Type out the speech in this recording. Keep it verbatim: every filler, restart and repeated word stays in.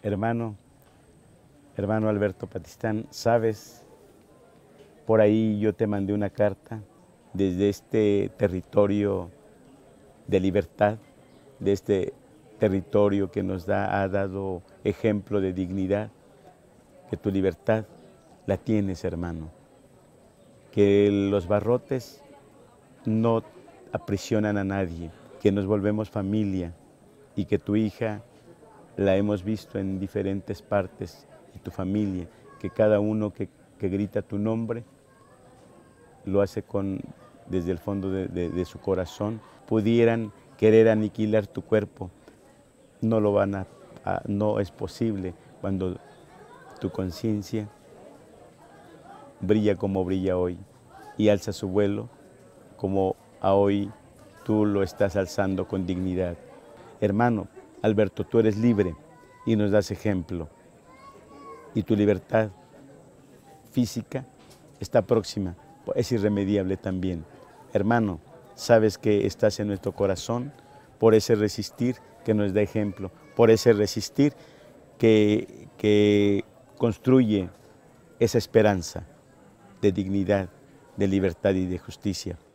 Hermano, hermano Alberto Patistán, sabes, por ahí yo te mandé una carta desde este territorio de libertad, de este territorio que nos da, ha dado ejemplo de dignidad, que tu libertad la tienes, hermano, que los barrotes no aprisionan a nadie, que nos volvemos familia y que tu hija la hemos visto en diferentes partes de tu familia, que cada uno que, que grita tu nombre lo hace con, desde el fondo de, de, de su corazón. Pudieran querer aniquilar tu cuerpo, no lo van a, a no es posible cuando tu conciencia brilla como brilla hoy y alza su vuelo como a hoy tú lo estás alzando con dignidad. Hermano Alberto, tú eres libre y nos das ejemplo. Y tu libertad física está próxima, es irremediable también. Hermano, sabes que estás en nuestro corazón por ese resistir que nos da ejemplo, por ese resistir que, que construye esa esperanza de dignidad, de libertad y de justicia.